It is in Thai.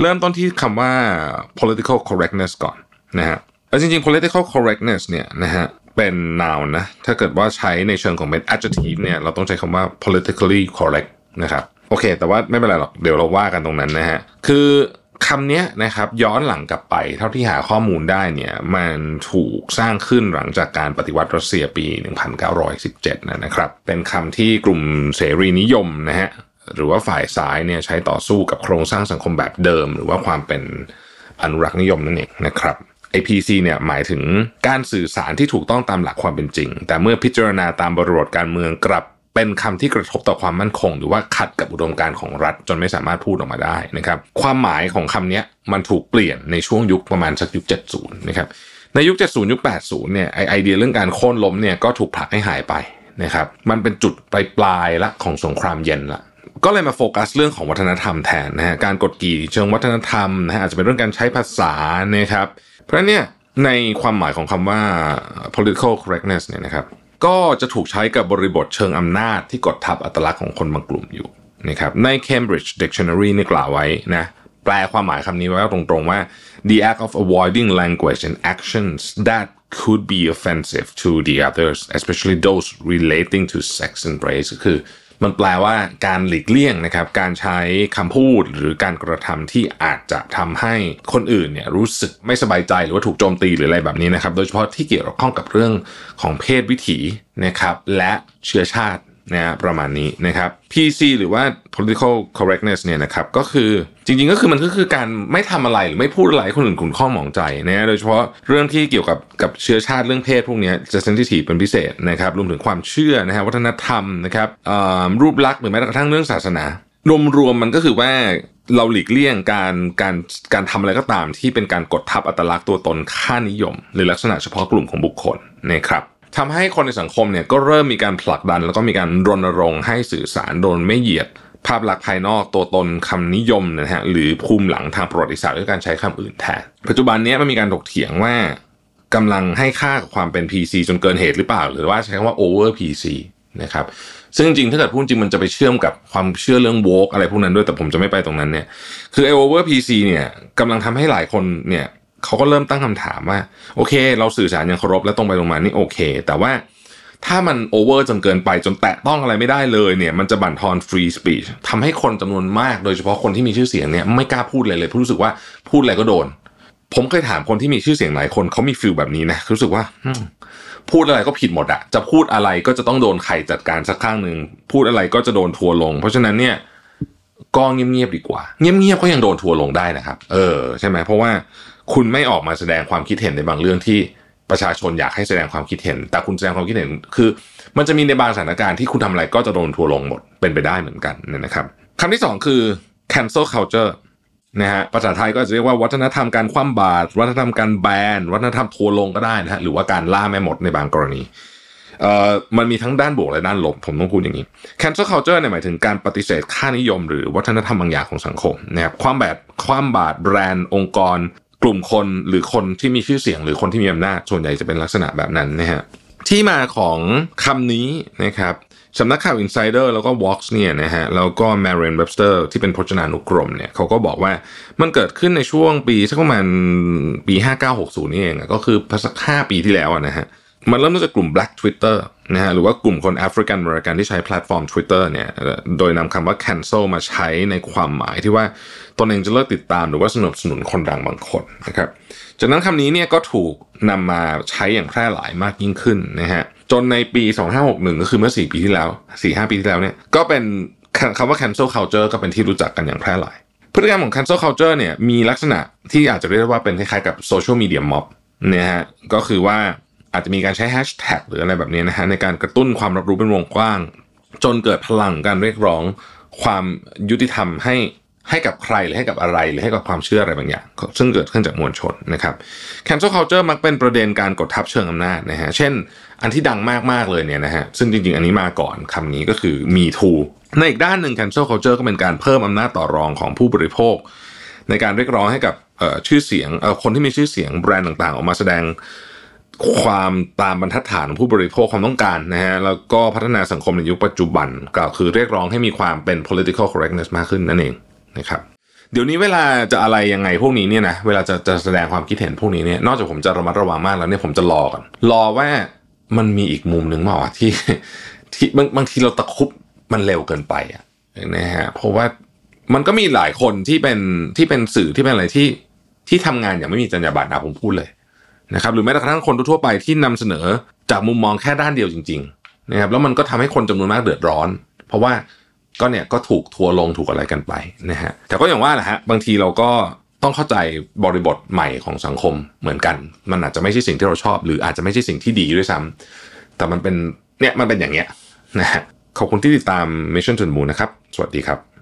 เริ่มต้นที่คำว่า political correctness ก่อนนะฮะแล้วจริงๆ political correctness เนี่ยนะฮะเป็น noun นะถ้าเกิดว่าใช้ในเชิงของเป็น adjective เนี่ยเราต้องใช้คำว่า politically correct นะครับโอเคแต่ว่าไม่เป็นไรหรอกเดี๋ยวเราว่ากันตรงนั้นนะฮะคือคำนี้นะครับย้อนหลังกลับไปเท่าที่หาข้อมูลได้เนี่ยมันถูกสร้างขึ้นหลังจากการปฏิวัติรัสเซียปี 1917 นะครับเป็นคำที่กลุ่มเสรีนิยมนะฮะหรือว่าฝ่ายซ้ายเนี่ยใช้ต่อสู้กับโครงสร้างสังคมแบบเดิมหรือว่าความเป็นอนุรักษ์นิยมนั่นเองนะครับPC เนี่ยหมายถึงการสื่อสารที่ถูกต้องตามหลักความเป็นจริงแต่เมื่อพิจารณาตามบริบทการเมืองกลับเป็นคำที่กระทบต่อความมั่นคงหรือว่าขัดกับอุดมการณ์ของรัฐจนไม่สามารถพูดออกมาได้นะครับความหมายของคำนี้มันถูกเปลี่ยนในช่วงยุคประมาณสักยุค 70 นะครับในยุค 70 ยุค 80 เนี่ยไอเดียเรื่องการโค่นล้มเนี่ยก็ถูกผลักให้หายไปนะครับมันเป็นจุดปลายละของสงครามเย็นละก็เลยมาโฟกัสเรื่องของวัฒนธรรมแทนนะฮะการกดขี่เชิงวัฒนธรรมนะฮะอาจจะเป็นเรื่องการใช้ภาษานะครับเพราะเนี่ยในความหมายของคำว่า political correctness เนี่ยนะครับก็จะถูกใช้กับบริบทเชิงอำนาจที่กดทับอัตลักษณ์ของคนบางกลุ่มอยู่นะครับใน Cambridge Dictionary นี่กล่าวไว้นะแปลความหมายคำนี้ไว้ตรงๆว่า the act of avoiding language and actions that could be offensive to the others especially those relating to sex and race คือมันแปลว่าการหลีกเลี่ยงนะครับการใช้คำพูดหรือการกระทำที่อาจจะทำให้คนอื่นเนี่ยรู้สึกไม่สบายใจหรือว่าถูกโจมตีหรืออะไรแบบนี้นะครับโดยเฉพาะที่เกี่ยวข้องกับเรื่องของเพศวิถีนะครับและเชื้อชาตินะประมาณนี้นะครับ PC หรือว่า political correctness เนี่ยนะครับก็คือจริงๆก็คือมันก็คือการไม่ทำอะไรหรือไม่พูดอะไรคนอื่นขุ่นข้องหมองใจนะโดยเฉพาะเรื่องที่เกี่ยวกับเชื้อชาติเรื่องเพศพวกนี้จะ sensitive เป็นพิเศษนะครับรวมถึงความเชื่อนะฮะวัฒนธรรมนะครับรูปลักษณ์หรือแม้กระทั่งเรื่องศาสนารวมมันก็คือว่าเราหลีกเลี่ยงการทำอะไรก็ตามที่เป็นการกดทับอัตลักษณ์ตัวตนค่านิยมหรือลักษณะเฉพาะกลุ่มของบุคคลนะครับทำให้คนในสังคมเนี่ยก็เริ่มมีการผลักดันแล้วก็มีการรณรงค์ให้สื่อสารโดยไม่เหยียดภาพลักษณ์ภายนอกตัวตนคำนิยมนะฮะหรือภูมิหลังทางประวัติศาสตร์ด้วยการใช้คำอื่นแทนปัจจุบันนี้มันมีการถกเถียงว่ากำลังให้ค่ากับความเป็น PC จนเกินเหตุหรือเปล่าหรือว่าใช้คำว่า over PC นะครับซึ่งจริงถ้าเกิดพูดจริงมันจะไปเชื่อมกับความเชื่อเรื่อง woke อะไรพวกนั้นด้วยแต่ผมจะไม่ไปตรงนั้นเนี่ยคือ over PC เนี่ยกำลังทำให้หลายคนเนี่ยเขาก็เริ่มตั้งคำถามว่าโอเคเราสื่อสารอย่างเคารพและตรงไปตรงมานี่โอเคแต่ว่าถ้ามันโอเวอร์จนเกินไปจนแตะต้องอะไรไม่ได้เลยเนี่ยมันจะบั่นทอนฟรีสปีชทำให้คนจำนวนมากโดยเฉพาะคนที่มีชื่อเสียงเนี่ยไม่กล้าพูดเลยเพราะรู้สึกว่าพูดอะไรก็โดนผมเคยถามคนที่มีชื่อเสียงหลายคนเขามีฟีลแบบนี้นะรู้สึกว่าพูดอะไรก็ผิดหมดอะจะพูดอะไรก็จะต้องโดนใครจัดการสักข้างนึงพูดอะไรก็จะโดนทัวร์ลงเพราะฉะนั้นเนี่ยก็เงียบๆดีกว่าเงียบๆก็ยังโดนทัวร์ลงได้นะครับใช่ไหมเพราะว่าคุณไม่ออกมาแสดงความคิดเห็นในบางเรื่องที่ประชาชนอยากให้แสดงความคิดเห็นแต่คุณแสดงความคิดเห็นคือมันจะมีในบางสถานการณ์ที่คุณทำอะไรก็จะโดนทัวร์ลงหมดเป็นไปได้เหมือนกันนะครับคำที่สองคือ cancel culture นะฮะภาษาไทยก็จะเรียกว่าวัฒนธรรมการคว่ำบาตรวัฒนธรรมการแบนวัฒนธรรมทัวร์ลงก็ได้นะฮะหรือว่าการล่าแม่มดในบางกรณีมันมีทั้งด้านบวกและด้านลบผมต้องพูดอย่างนี้ cancel culture เนี่ยหมายถึงการปฏิเสธค่านิยมหรือวัฒนธรรมบางอย่างของสังคมนะครับคว่ำบาตรแบรนด์องค์กรกลุ่มคนหรือคนที่มีชื่อเสียงหรือคนที่มีอำนาจส่วนใหญ่จะเป็นลักษณะแบบนั้นนะฮะที่มาของคำนี้นะครับสำนักข่าว Insider แล้วก็ Vox เนี่ยนะฮะแล้วก็ Merriam-Webster ที่เป็นพจนานุกรมเนี่ยเขาก็บอกว่ามันเกิดขึ้นในช่วงปีสักประมาณปี5960นี่เองก็คือสัก5ปีที่แล้วนะฮะมันเริ่มต้นจากกลุ่ม Black Twitter นะฮะหรือว่ากลุ่มคน African American ที่ใช้แพลตฟอร์ม Twitter เนี่ยโดยนำคำว่า cancel มาใช้ในความหมายที่ว่าตนเองจะเลิกติดตามหรือว่าสนับสนุนคนดังบางคนนะครับจากนั้นคำนี้เนี่ยก็ถูกนำมาใช้อย่างแพร่หลายมากยิ่งขึ้นนะฮะจนในปี2561ก็คือเมื่อ4ปีที่แล้ว 4-5 ปีที่แล้วเนี่ยก็เป็นคำว่า cancel culture ก็เป็นที่รู้จักกันอย่างแพร่หลายพฤติกรรมของ cancel culture เนี่ยมีลักษณะที่อาจจะเรียกว่าเป็นคล้ายๆกับ social media mob นะฮะก็คือว่าอาจจะมีการใช้แฮชแท็กหรืออะไรแบบนี้นะฮะในการกระตุ้นความรับรู้เป็นวงกว้างจนเกิดพลังการเรียกร้องความยุติธรรมให้กับใครหรือให้กับอะไรหรือให้กับความเชื่ออะไรบางอย่างซึ่งเกิดขึ้นจากมวลชนนะครับ cancel culture มักเป็นประเด็นการกดทับเชิงอำนาจนะฮะเช่นอันที่ดังมากๆเลยเนี่ยนะฮะซึ่งจริงๆอันนี้มาก่อนคำนี้ก็คือ Me Too ในอีกด้านหนึ่ง cancel culture ก็เป็นการเพิ่มอำนาจต่อรองของผู้บริโภคในการเรียกร้องให้กับชื่อเสียงคนที่มีชื่อเสียงแบรนด์ต่างๆออกมาแสดงความตามบรรทัดฐานของผู้บริโภคความต้องการนะฮะแล้วก็พัฒนาสังคมในยุคปัจจุบันก็คือเรียกร้องให้มีความเป็น political correctness มากขึ้นนั่นเองนะครับเดี๋ยวนี้เวลาจะอะไรยังไงพวกนี้เนี่ยนะเวลาจะแสดงความคิดเห็นพวกนี้เนี่ยนอกจากผมจะระมัดระวังมากแล้วเนี่ยผมจะรอก่อนรอว่ามันมีอีกมุมหนึ่งมาที่บางทีเราตะคุบมันเร็วเกินไปอะนะฮะเพราะว่ามันก็มีหลายคนที่เป็นสื่อที่เป็นอะไรที่ทำงานอย่างไม่มีจรรยาบรรณนะผมพูดเลยนะครับหรือแม้แต่กระทั่งคนทั่วไปที่นำเสนอจากมุมมองแค่ด้านเดียวจริงๆนะครับแล้วมันก็ทำให้คนจำนวนมากเดือดร้อนเพราะว่าก็ถูกทัวร์ลงถูกอะไรกันไปนะฮะแต่ก็อย่างว่าแหละฮะบางทีเราก็ต้องเข้าใจบริบทใหม่ของสังคมเหมือนกันมันอาจจะไม่ใช่สิ่งที่เราชอบหรืออาจจะไม่ใช่สิ่งที่ดีด้วยซ้ำแต่มันเป็นอย่างเงี้ยนะฮะขอบคุณที่ติดตาม Mission to the Moon นะครับสวัสดีครับ